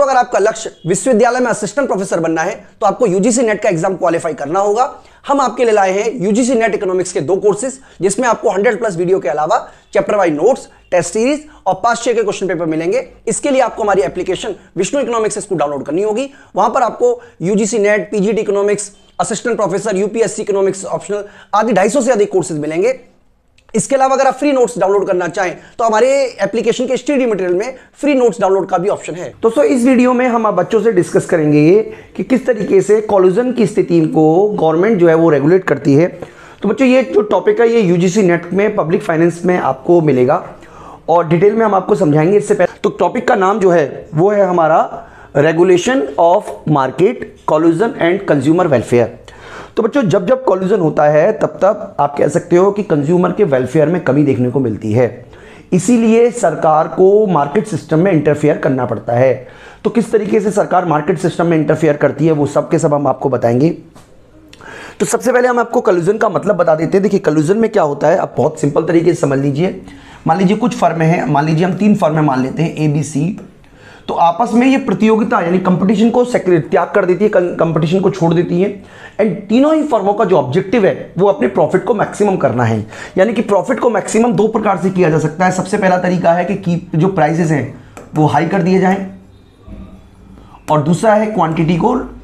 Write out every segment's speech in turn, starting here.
दोस्तों अगर आपका लक्ष्य विश्वविद्यालय में असिस्टेंट प्रोफेसर बनना है तो आपको यूजीसी नेट का एग्जाम क्वालिफाई करना होगा। हम आपके लिए लाए हैं यूजीसी नेट इकोनॉमिक्स के 2 कोर्सेज, जिसमें आपको 100+ वीडियो के अलावा chapter wise notes, test series और पास्ट ईयर के क्वेश्चन पेपर मिलेंगे। इसके लिए आपको हमारी एप्लीकेशन विष्णु इकोनॉमिक्स इसको डाउनलोड करनी होगी। वहां पर आपको UGC NET, PGT economics, assistant professor, UPSC economics optional आदि 250 से अधिक कोर्सेज मिलेंगे। इसके अलावा अगर आप फ्री नोट्स डाउनलोड करना चाहें तो हमारे एप्लीकेशन के स्टडी मटेरियल में फ्री नोट्स डाउनलोड का भी ऑप्शन है। दोस्तों इस वीडियो में हम आप बच्चों से डिस्कस करेंगे कि किस तरीके से कॉल्यूजन की स्थिति को गवर्नमेंट जो है वो रेगुलेट करती है। तो बच्चों ये जो टॉपिक है ये यूजीसी नेट में पब्लिक फाइनेंस में आपको मिलेगा और डिटेल में हम आपको समझाएंगे। इससे पहले तो टॉपिक का नाम जो है वो है हमारा regulation of market, collusion and consumer welfare. तो बच्चों जब जब कॉल्यूजन होता है तब तब आप कह सकते हो कि कंज्यूमर के वेलफेयर में कमी देखने को मिलती है, इसीलिए सरकार को मार्केट सिस्टम में इंटरफेयर करना पड़ता है। तो किस तरीके से सरकार मार्केट सिस्टम में इंटरफेयर करती है वो सब के सब हम आपको बताएंगे। तो सबसे पहले हम आपको कॉल्यूजन का मतलब बता देते हैं। देखिए कॉल्यूजन में क्या होता है, आप बहुत सिंपल तरीके से समझ लीजिए। मान लीजिए कुछ फर्में हैं, मान लीजिए हम 3 फर्में मान लेते हैं ABC, तो आपस में ये प्रतियोगिता यानी कंपटीशन को त्याग कर देती है, कंपटीशन को छोड़ देती है। एंड तीनों ही फर्मों का जो ऑब्जेक्टिव है वो अपने प्रॉफिट को मैक्सिमम करना है। यानी कि प्रॉफिट को मैक्सिमम 2 प्रकार से किया जा सकता है। सबसे पहला तरीका है कि जो प्राइसेस हैं वो हाई कर दिए जाएं, और दूसरा है क्वांटिटी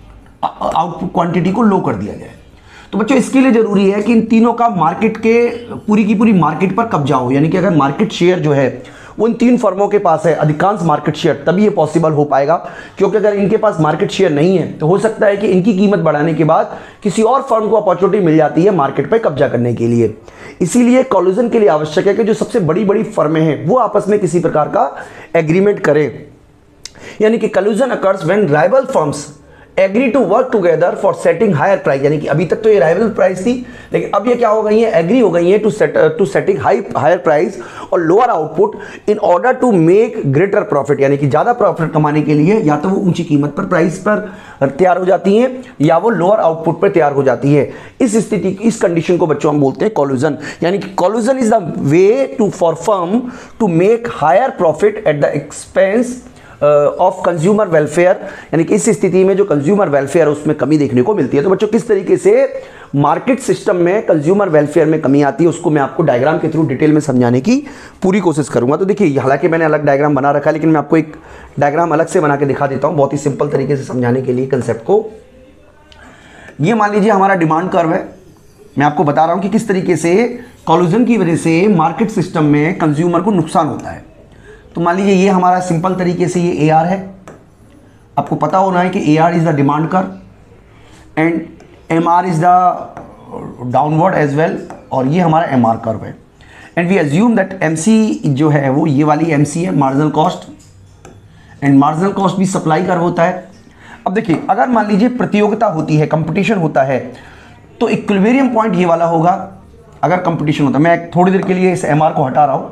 को लो कर दिया जाए। तो बच्चों इसके लिए जरूरी है कि इन तीनों का मार्केट के पूरी की पूरी मार्केट पर कब्जा हो। यानी कि अगर मार्केट शेयर जो है वो इन 3 फर्मों के पास है, अधिकांश मार्केट शेयर, तभी ये पॉसिबल हो पाएगा। क्योंकि अगर इनके पास मार्केट शेयर नहीं है तो हो सकता है कि इनकी कीमत बढ़ाने के बाद किसी और फर्म को अपॉर्चुनिटी मिल जाती है मार्केट पर कब्जा करने के लिए। इसीलिए कॉल्यूजन के लिए आवश्यक है कि जो सबसे बड़ी बड़ी फर्में हैं वो आपस में किसी प्रकार का एग्रीमेंट करें। यानी कि collusion occurs when rival firms agree to work together for setting higher price. यानी कि अभी तक तो ये राइवल प्राइस थी, लेकिन अब ये क्या हो गई है, एग्री हो गई है टू सेटिंग हायर प्राइस और lower output in order to make greater profit. यानी कि ज्यादा प्रॉफिट कमाने के लिए या तो वो ऊंची कीमत पर प्राइस पर तैयार हो जाती हैं या वो लोअर आउटपुट पर तैयार हो जाती है। इस स्थिति, इस कंडीशन को बच्चों हम बोलते हैं कॉल्यूजन। यानी कि collusion is the way to for firm to make higher profit at the expense of consumer welfare. यानी कि इस स्थिति में जो कंज्यूमर वेलफेयर उसमें कमी देखने को मिलती है। तो बच्चों किस तरीके से मार्केट सिस्टम में कंज्यूमर वेलफेयर में कमी आती है उसको मैं आपको डायग्राम के थ्रू डिटेल में समझाने की पूरी कोशिश करूंगा। तो देखिए हालांकि मैंने अलग डायग्राम बना रखा है, लेकिन मैं आपको एक डायग्राम अलग से बना के दिखा देता हूं बहुत ही सिंपल तरीके से समझाने के लिए कंसेप्ट को। ये मान लीजिए हमारा डिमांड कर्व है। मैं आपको बता रहा हूं कि किस तरीके से कॉल्यूजन की वजह से मार्केट सिस्टम में कंज्यूमर को नुकसान होता है। तो मान लीजिए ये हमारा सिंपल तरीके से ये AR है। आपको पता होना है कि AR is the demand curve and MR is the downward as well, और ये हमारा MR कर्व है। And we assume that MC जो है वो ये वाली MC है, marginal cost, and marginal cost भी सप्लाई कर्व होता है। अब देखिए अगर मान लीजिए प्रतियोगिता होती है, कंपटीशन होता है, तो इक्विलिब्रियम पॉइंट ये वाला होगा। अगर कंपटीशन होता है, मैं थोड़ी देर के लिए इस MR को हटा रहा हूँ,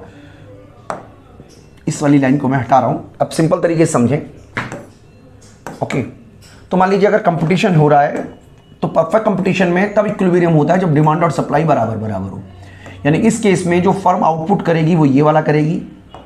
इस वाली लाइन को मैं हटा रहा हूं, अब सिंपल तरीके से समझें। ओके, तो मान लीजिए अगर कंपटीशन हो रहा है तो परफेक्ट कंपटीशन में तब इक्विलिब्रियम होता है जब डिमांड और सप्लाई बराबर बराबर हो। यानी इस केस में जो फर्म आउटपुट करेगी वो ये वाला करेगी,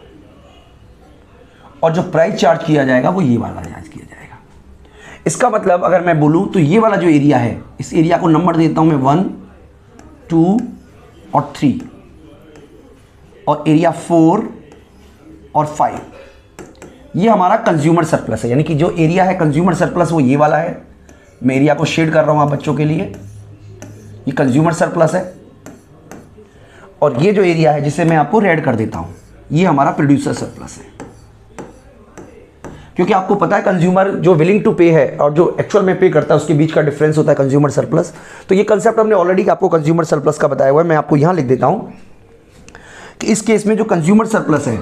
और जो प्राइस चार्ज किया जाएगा वो ये वाला चार्ज किया जाएगा। इसका मतलब अगर मैं बोलूं तो ये वाला जो एरिया है, इस एरिया को नंबर देता हूं मैं 1, 2 और 3, और एरिया 4 और 5, ये हमारा कंज्यूमर सरप्लस है। यानी कि जो एरिया है कंज्यूमर सरप्लस वो ये वाला है। मैं एरिया को शेड कर रहा हूं आप बच्चों के लिए, ये कंज्यूमर सरप्लस है। और ये जो एरिया है जिसे मैं आपको रेड कर देता हूं, ये हमारा प्रोड्यूसर सरप्लस है। क्योंकि आपको पता है कंज्यूमर जो विलिंग टू पे है और जो एक्चुअल में पे करता है उसके बीच का डिफरेंस होता है कंज्यूमर सरप्लस। तो ये कंसेप्ट हमने ऑलरेडी आपको कंज्यूमर सरप्लस का बताया हुआ है। मैं आपको यहां लिख देता हूं कि इस केस में जो कंज्यूमर सरप्लस है,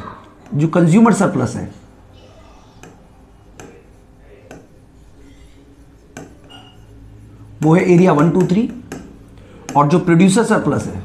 वो है एरिया 1, 2, 3, और जो प्रोड्यूसर सरप्लस है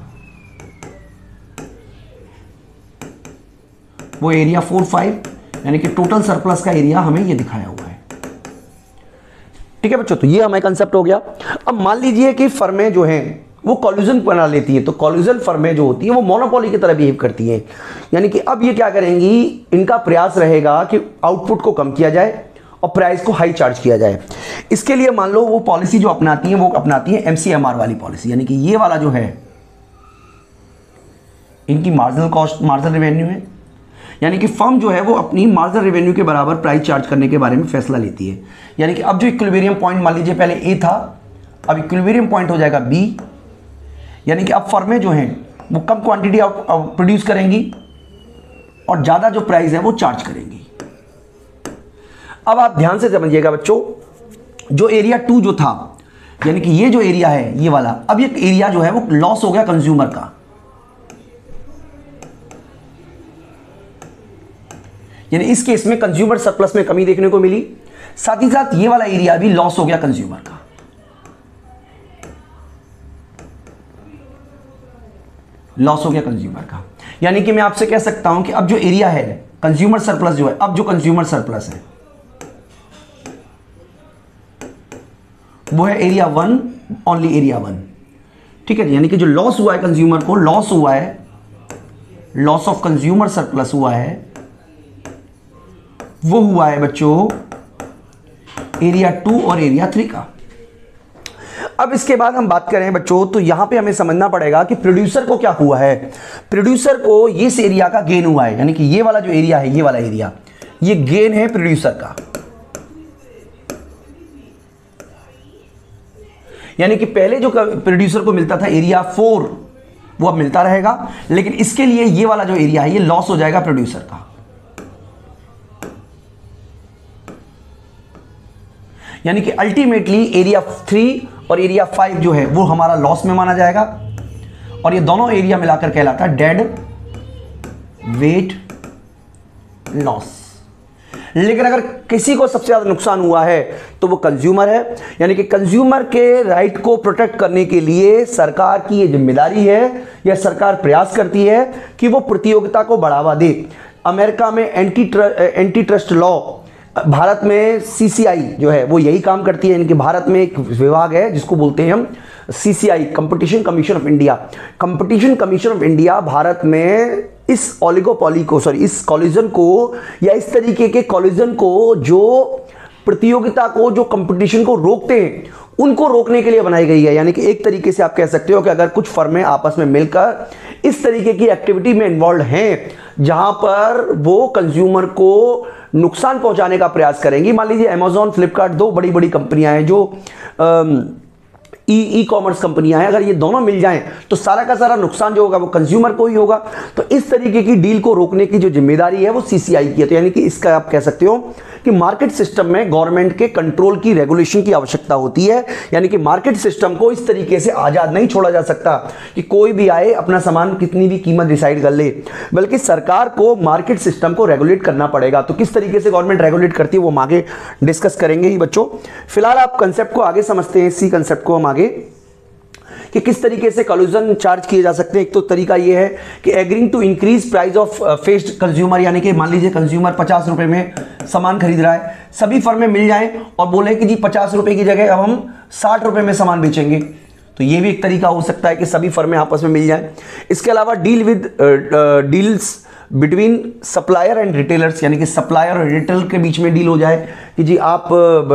वो एरिया 4, 5। यानी कि टोटल सरप्लस का एरिया हमें ये दिखाया हुआ है। ठीक है बच्चों, तो ये हमारा कंसेप्ट हो गया। अब मान लीजिए कि फर्में जो हैं वो कॉल्यूजन बना लेती हैं, तो कॉल्यूजन फर्में जो होती हैं वो मोनोपोली की तरह बिहेव करती हैं। यानी कि अब ये क्या करेंगी, इनका प्रयास रहेगा कि आउटपुट को कम किया जाए और प्राइस को हाई चार्ज किया जाए। इसके लिए मान लो वो पॉलिसी जो अपनाती है वो अपनाती है MCMR वाली पॉलिसी, यानी कि ये वाला जो है इनकी मार्जिनल कॉस्ट मार्जिनल रेवेन्यू है, यानी कि फर्म जो है वो अपनी मार्जिनल रेवेन्यू के बराबर प्राइस चार्ज करने के बारे में फैसला लेती है। यानी कि अब जो इक्विलिब्रियम पॉइंट मान लीजिए पहले A था, अब इक्विलिब्रियम पॉइंट हो जाएगा B, यानी कि अब फर्में जो हैं वो कम क्वांटिटी प्रोड्यूस करेंगी और ज़्यादा जो प्राइस है वो चार्ज करेंगी। अब आप ध्यान से समझिएगा बच्चों, जो एरिया 2 जो था, यानी कि ये जो एरिया है ये वाला, अब ये एरिया जो है वो लॉस हो गया कंज्यूमर का, यानी इस केस में कंज्यूमर सरप्लस में कमी देखने को मिली, साथ ही साथ ये वाला एरिया भी लॉस हो गया कंज्यूमर का। लॉस हो गया कंज्यूमर का, यानी कि मैं आपसे कह सकता हूं कि अब जो एरिया है कंज्यूमर सरप्लस जो है, अब जो कंज्यूमर सरप्लस है वो है एरिया 1, ओनली एरिया 1, ठीक है। यानी कि जो लॉस हुआ है कंज्यूमर को, लॉस हुआ है, लॉस ऑफ कंज्यूमर सरप्लस हुआ है, वो हुआ है बच्चों एरिया 2 और एरिया 3 का। अब इसके बाद हम बात करें बच्चों, तो यहां पे हमें समझना पड़ेगा कि प्रोड्यूसर को क्या हुआ है। प्रोड्यूसर को इस एरिया का गेन हुआ है, यानी कि ये वाला जो एरिया है, ये वाला एरिया, ये गेन है प्रोड्यूसर का। यानी कि पहले जो प्रोड्यूसर को मिलता था एरिया 4 वो अब मिलता रहेगा, लेकिन इसके लिए ये वाला जो एरिया है ये लॉस हो जाएगा प्रोड्यूसर का। यानी कि अल्टीमेटली एरिया 3 और एरिया 5 जो है वो हमारा लॉस में माना जाएगा, और ये दोनों एरिया मिलाकर कहलाता है डेड वेट लॉस। लेकिन अगर किसी को सबसे ज्यादा नुकसान हुआ है तो वो कंज्यूमर है, यानी कि कंज्यूमर के राइट को प्रोटेक्ट करने के लिए सरकार की ये जिम्मेदारी है, या सरकार प्रयास करती है कि वो प्रतियोगिता को बढ़ावा दे। अमेरिका में एंटी ट्रस्ट लॉ, भारत में CCI जो है वो यही काम करती है। इनके भारत में एक विभाग है जिसको बोलते हैं हम CCI, competition commission of India. Competition commission of India Bharat में इस ओलिगोपॉली को, सॉरी इस कॉलिजन को, या इस तरीके के कॉलिजन को जो प्रतियोगिता को, जो कंपटीशन को रोकते हैं, उनको रोकने के लिए बनाई गई है। यानी कि एक तरीके से आप कह सकते हो कि अगर कुछ फर्में आपस में मिलकर इस तरीके की एक्टिविटी में इन्वॉल्व हैं जहां पर वो कंज्यूमर को नुकसान पहुंचाने का प्रयास करेंगी, मान लीजिए अमेज़न, फ्लिपकार्ट, दो बड़ी बड़ी कंपनियां हैं जो ई कॉमर्स कंपनियां हैं, अगर ये दोनों मिल जाएं तो सारा का सारा नुकसान जो होगा वो कंज्यूमर को ही होगा। तो इस तरीके की डील को रोकने की जो जिम्मेदारी है वो CCI की है। तो यानी कि इसका आप कह सकते हो कि मार्केट सिस्टम में गवर्नमेंट के कंट्रोल की, रेगुलेशन की आवश्यकता होती है। यानी कि मार्केट सिस्टम को इस तरीके से आजाद नहीं छोड़ा जा सकता कि कोई भी आए अपना सामान कितनी भी कीमत डिसाइड कर ले, बल्कि सरकार को मार्केट सिस्टम को रेगुलेट करना पड़ेगा। तो किस तरीके से गवर्नमेंट रेगुलेट करती है वो हम आगे डिस्कस करेंगे ही बच्चों। फिलहाल आप कंसेप्ट को आगे समझते हैं, इसी कंसेप्ट को हम आगे कि किस तरीके से कॉल्यूजन चार्ज किए जा सकते हैं। एक तो तरीका ये है कि agreeing to increase price of faced consumer, यानी कि मान लीजिए कंज्यूमर 50 रुपए में सामान खरीद रहा है, सभी फर्में मिल जाएं और बोले कि जी 50 रुपए की जगह अब हम 60 रुपए में सामान बेचेंगे, तो ये भी एक तरीका हो सकता है कि सभी फर्में आपस में मिल जाएं। इसके अलावा deal with deals between supplier and retailers, यानी कि सप्लायर और रिटेलर के बीच में डील हो जाए कि जी आप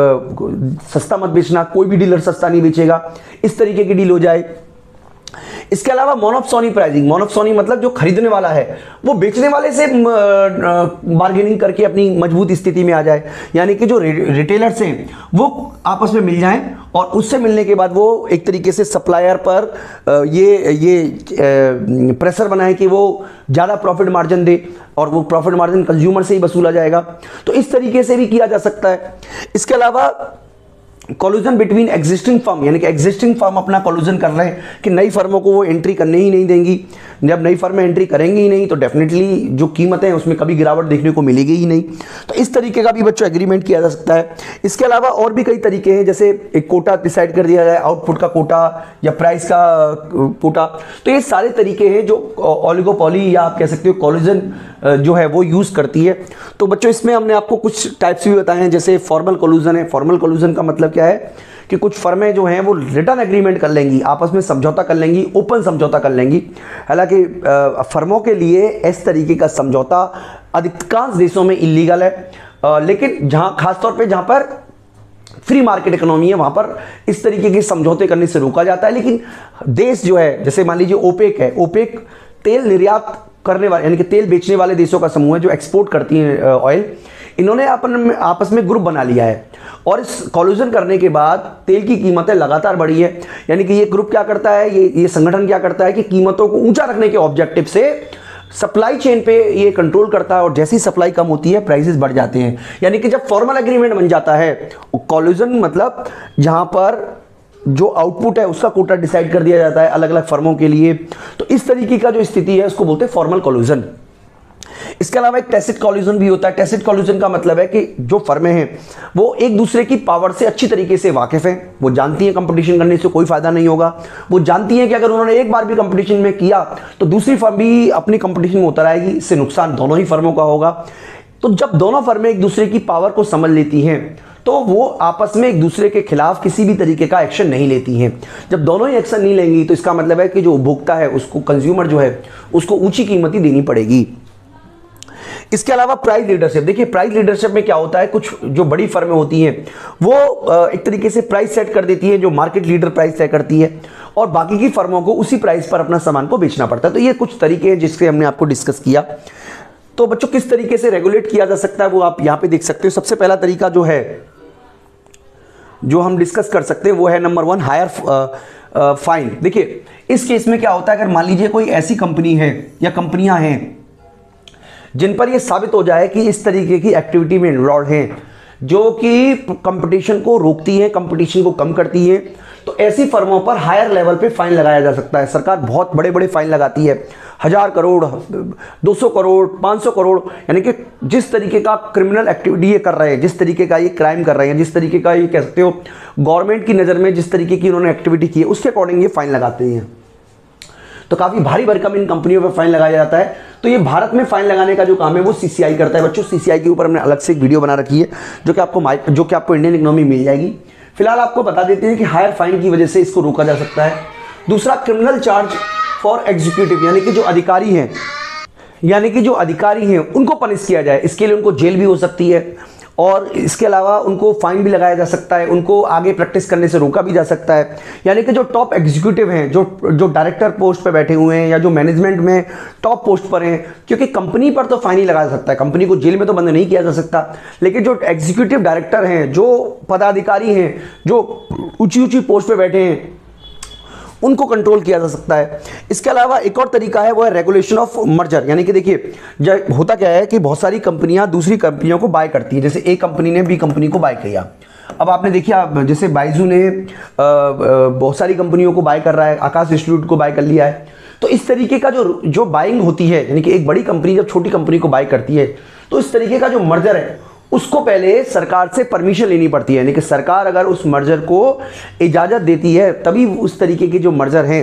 सस्ता मत बेचना, कोई भी डीलर सस्ता नहीं बेचेगा, इस तरीके की डील हो जाए। इसके अलावा मोनोप्सोनी प्राइसिंग, मोनोप्सोनी मतलब जो खरीदने वाला है वो बेचने वाले से बार्गेनिंग करके अपनी मजबूत स्थिति में आ जाए, यानी कि जो रिटेलर्स हैं वो आपस में मिल जाएं और उससे मिलने के बाद वो एक तरीके से सप्लायर पर ये प्रेशर बनाए कि वो ज़्यादा प्रॉफिट मार्जिन दे, और वो प्रॉफिट मार्जिन कंज्यूमर से ही वसूला जाएगा। तो इस तरीके से भी किया जा सकता है। इसके अलावा कॉल्यूजन बिटवीन एग्जिस्टिंग फर्म, यानी कि एग्जिस्टिंग फर्म अपना कॉल्यूजन कर रहे हैं कि नई फर्मों को वो एंट्री करने ही नहीं देंगी। जब नई फर्में एंट्री करेंगी ही नहीं तो डेफिनेटली जो कीमतें हैं उसमें कभी गिरावट देखने को मिलेगी ही नहीं। तो इस तरीके का भी बच्चों एग्रीमेंट किया जा सकता है। इसके अलावा और भी कई तरीके हैं, जैसे एक कोटा डिसाइड कर दिया जाए, आउटपुट का कोटा या प्राइस का कोटा। तो ये सारे तरीके हैं जो ओलिगोपॉली या आप कह सकते हो कॉल्यूजन जो है वो यूज़ करती है। तो बच्चों इसमें हमने आपको कुछ टाइप्स भी बताए हैं, जैसे फॉर्मल कॉल्यूजन है। फॉर्मल कॉल्यूजन का मतलब क्या है कि कुछ फर्में जो हैं वो रिटर्न एग्रीमेंट कर लेंगी, आपस में समझौता कर लेंगी, ओपन समझौता कर लेंगी। हालांकि फर्मों के लिए इस तरीके का समझौता अधिकांश देशों में इलीगल है, लेकिन जहां खासतौर पे जहां पर फ्री मार्केट इकोनॉमी है वहां पर इस तरीके के समझौते करने से रोका जाता है। लेकिन देश जो है, जैसे मान लीजिए ओपेक है, ओपेक तेल निर्यात करने वाले यानी कि तेल बेचने वाले देशों का समूह है जो एक्सपोर्ट करती हैं ऑयल। इन्होंने आपस में ग्रुप बना लिया है और इस कॉल्यूजन करने के बाद तेल की कीमतें लगातार बढ़ी है। यानी कि ये ग्रुप क्या करता है, ये संगठन क्या करता है कि कीमतों को ऊंचा रखने के ऑब्जेक्टिव से सप्लाई चेन पे ये कंट्रोल करता है और जैसी सप्लाई कम होती है प्राइसेस बढ़ जाते हैं। यानी कि जब फॉर्मल एग्रीमेंट बन जाता है, कॉल्यूजन मतलब जहां पर जो आउटपुट है उसका कोटा डिसाइड कर दिया जाता है अलग अलग फर्मों के लिए, तो इस तरीके का जो स्थिति है उसको बोलते हैं फॉर्मल कॉल्यूजन। इसके अलावा एक टैसिट कॉल्यूजन भी होता है। टैसिट कॉल्यूजन का मतलब है कि जो फर्में हैं वो एक दूसरे की पावर से अच्छी तरीके से वाकिफ हैं, वो जानती हैं कंपटीशन करने से कोई फायदा नहीं होगा, वो जानती हैं कि अगर उन्होंने एक बार भी कंपटीशन में किया तो दूसरी फर्म भी अपनी कंपटीशन में उतर आएगी, इससे नुकसान दोनों ही फर्मों का होगा। तो जब दोनों फर्में एक दूसरे की पावर को समझ लेती हैं तो वो आपस में एक दूसरे के खिलाफ किसी भी तरीके का एक्शन नहीं लेती हैं। जब दोनों ही एक्शन नहीं लेंगी तो इसका मतलब है कि जो उपभोक्ता है उसको, कंज्यूमर जो है उसको ऊंची कीमत ही देनी पड़ेगी। इसके अलावा प्राइस लीडरशिप, देखिए प्राइस लीडरशिप में क्या होता है, कुछ जो बड़ी फर्में होती हैं वो एक तरीके से प्राइस सेट कर देती है, जो मार्केट लीडर प्राइस तय करती है और बाकी की फर्मों को उसी प्राइस पर अपना सामान को बेचना पड़ता है। तो ये कुछ तरीके हैं जिससे हमने आपको डिस्कस किया। तो बच्चों किस तरीके से रेगुलेट किया जा सकता है वो आप यहां पे देख सकते हो। सबसे पहला तरीका जो है जो हम डिस्कस कर सकते हैं वो है नंबर 1 हायर फाइन। देखिए इस केस में क्या होता है, अगर मान लीजिए कोई ऐसी कंपनी है या कंपनियां हैं जिन पर यह साबित हो जाए कि इस तरीके की एक्टिविटी में इन्वॉल्व हैं जो कि कंपटीशन को रोकती है, कंपटीशन को कम करती है, तो ऐसी फर्मों पर हायर लेवल पे फाइन लगाया जा सकता है। सरकार बहुत बड़े बड़े फाइन लगाती है, 1000 करोड़, 200 करोड़, 500 करोड़, यानी कि जिस तरीके का क्रिमिनल एक्टिविटी ये कर रहे हैं, जिस तरीके का ये क्राइम कर रहे हैं, जिस तरीके का ये कह सकते हो गवर्नमेंट की नज़र में जिस तरीके की उन्होंने एक्टिविटी की है उसके अकॉर्डिंग ये फाइन लगाते हैं। तो काफ़ी भारी भरकम इन कंपनियों पर फाइन लगाया जाता है। तो ये भारत में फाइन लगाने का जो काम है वो सीसीआई करता है। बच्चों सीसीआई के ऊपर हमने अलग से एक वीडियो बना रखी है जो कि आपको इंडियन इकोनॉमी मिल जाएगी। फिलहाल आपको बता देते हैं कि हायर फाइन की वजह से इसको रोका जा सकता है। दूसरा क्रिमिनल चार्ज फॉर एग्जीक्यूटिव, यानी कि जो अधिकारी हैं उनको पनिश किया जाए। इसके लिए उनको जेल भी हो सकती है और इसके अलावा उनको फाइन भी लगाया जा सकता है, उनको आगे प्रैक्टिस करने से रोका भी जा सकता है। यानी कि जो टॉप एग्जीक्यूटिव हैं, जो डायरेक्टर पोस्ट पर बैठे हुए हैं या जो मैनेजमेंट में टॉप पोस्ट पर हैं, क्योंकि कंपनी पर तो फाइन ही लगा सकता है, कंपनी को जेल में तो बंद नहीं किया जा सकता, लेकिन जो एग्जीक्यूटिव डायरेक्टर हैं, जो पदाधिकारी हैं, जो ऊंची ऊंची पोस्ट पर बैठे हैं उनको कंट्रोल किया जा सकता है। इसके अलावा एक और तरीका है वो है रेगुलेशन ऑफ मर्जर। यानी कि देखिए होता क्या है कि बहुत सारी कंपनियां दूसरी कंपनियों को बाय करती हैं। जैसे ए कंपनी ने बी कंपनी को बाय किया, अब आपने देखिए जैसे बाइजू ने बहुत सारी कंपनियों को बाय कर रहा है, आकाश इंस्टीट्यूट को बाय कर लिया है। तो इस तरीके का जो बाइंग होती है, यानी कि एक बड़ी कंपनी जब छोटी कंपनी को बाय करती है तो इस तरीके का जो मर्जर है उसको पहले सरकार से परमिशन लेनी पड़ती है। यानी कि सरकार अगर उस मर्जर को इजाज़त देती है तभी उस तरीके के जो मर्जर हैं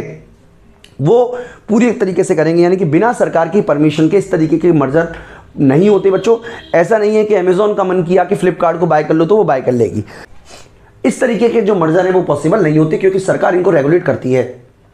वो पूरी तरीके से करेंगे। यानी कि बिना सरकार की परमिशन के इस तरीके के मर्जर नहीं होते। बच्चों ऐसा नहीं है कि अमेजॉन का मन किया कि फ्लिपकार्ट को बाय कर लो तो वो बाय कर लेगी। इस तरीके के जो मर्जर हैं वो पॉसिबल नहीं होते क्योंकि सरकार इनको रेगुलेट करती है।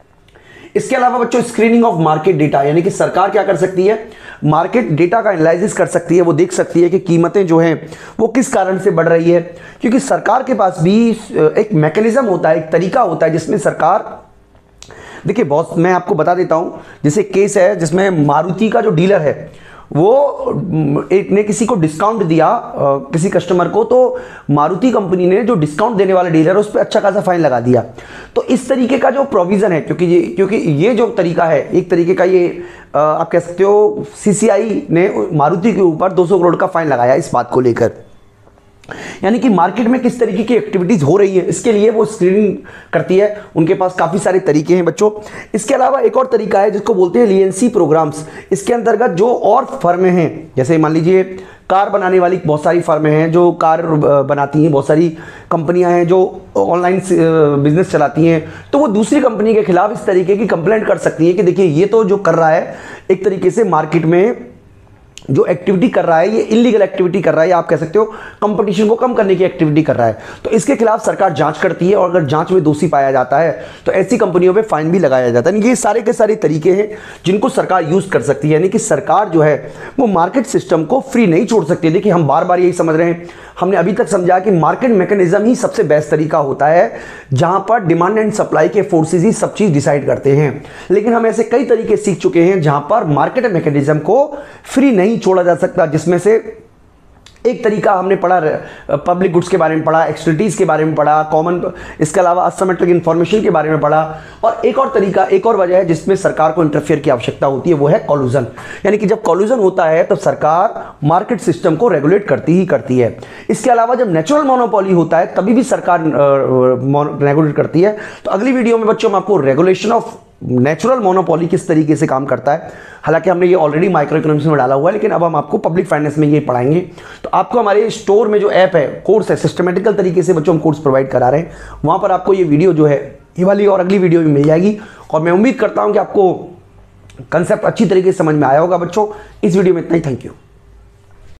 इसके अलावा बच्चों स्क्रीनिंग ऑफ मार्केट डेटा, यानी कि सरकार क्या कर सकती है, मार्केट डेटा का एनालिसिस कर सकती है। वो देख सकती है कि कीमतें जो हैं वो किस कारण से बढ़ रही है, क्योंकि सरकार के पास भी एक मैकेनिज्म होता है, एक तरीका होता है जिसमें सरकार, देखिए बहुत, मैं आपको बता देता हूं, जैसे केस है जिसमें मारुति का जो डीलर है वो एक ने किसी को डिस्काउंट दिया किसी कस्टमर को, तो मारुति कंपनी ने जो डिस्काउंट देने वाला डीलर है उस पर अच्छा खासा फाइन लगा दिया। तो इस तरीके का जो प्रोविजन है, क्योंकि ये जो तरीका है एक तरीके का, ये आप कह सकते हो सीसीआई ने मारुति के ऊपर 200 करोड़ का फाइन लगाया इस बात को लेकर। यानी कि मार्केट में किस तरीके की एक्टिविटीज हो रही है इसके लिए वो स्क्रीनिंग करती है। उनके पास काफी सारे तरीके हैं बच्चों। इसके अलावा एक और तरीका है जिसको बोलते हैं लीएनसी प्रोग्राम्स। इसके अंतर्गत जो और फर्में हैं, जैसे मान लीजिए कार बनाने वाली बहुत सारी फर्में हैं जो कार बनाती हैं, बहुत सारी कंपनियां हैं जो ऑनलाइन बिजनेस चलाती हैं, तो वो दूसरी कंपनी के खिलाफ इस तरीके की कंप्लेंट कर सकती है कि देखिए ये तो जो कर रहा है एक तरीके से मार्केट में जो एक्टिविटी कर रहा है ये इलीगल एक्टिविटी कर रहा है, या आप कह सकते हो कंपटीशन को कम करने की एक्टिविटी कर रहा है, तो इसके खिलाफ सरकार जांच करती है और अगर जांच में दोषी पाया जाता है तो ऐसी कंपनियों पे फाइन भी लगाया जाता है। ये सारे के सारे तरीके हैं जिनको सरकार यूज कर सकती है, यानी कि सरकार जो है वो मार्केट सिस्टम को फ्री नहीं छोड़ सकती। देखिए हम बार बार यही समझ रहे हैं, हमने अभी तक समझा कि मार्केट मैकेनिज्म ही सबसे बेस्ट तरीका होता है जहां पर डिमांड एंड सप्लाई के फोर्सेस ही सब चीज डिसाइड करते हैं, लेकिन हम ऐसे कई तरीके सीख चुके हैं जहां पर मार्केट मैकेनिज्म को फ्री नहीं छोड़ा जा सकता, जिसमें से एक तरीका हमने पढ़ा पब्लिक गुड्स के बारे में पढ़ा, एक्सपर्टीज के बारे में पढ़ा, कॉमन, इसके अलावा असिमेट्रिक इंफॉर्मेशन के बारे में पढ़ा, और एक और तरीका, एक और वजह है जिसमें सरकार को इंटरफेयर की आवश्यकता होती है, वो है कॉल्यूजन। यानी कि जब कॉल्यूजन होता है तो सरकार मार्केट सिस्टम को रेगुलेट करती ही करती है। इसके अलावा जब नेचुरल मोनोपोली होता है तभी भी सरकार रेगुलेट करती है। तो अगली वीडियो में बच्चों हम आपको रेगुलेशन ऑफ नेचुरल मोनोपोली किस तरीके से काम करता है, हालांकि हमने ये ऑलरेडी माइक्रो इकोनॉमिक्स में डाला हुआ है, लेकिन अब हम आपको पब्लिक फाइनेंस में ये पढ़ाएंगे। तो आपको हमारे स्टोर में जो ऐप है, कोर्स है, सिस्टमेटिकल तरीके से बच्चों हम कोर्स प्रोवाइड करा रहे हैं, वहां पर आपको ये वीडियो जो है ये वाली और अगली वीडियो भी मिल जाएगी। और मैं उम्मीद करता हूं कि आपको कंसेप्ट अच्छी तरीके से समझ में आया होगा बच्चों। इस वीडियो में इतना ही, थैंक यू।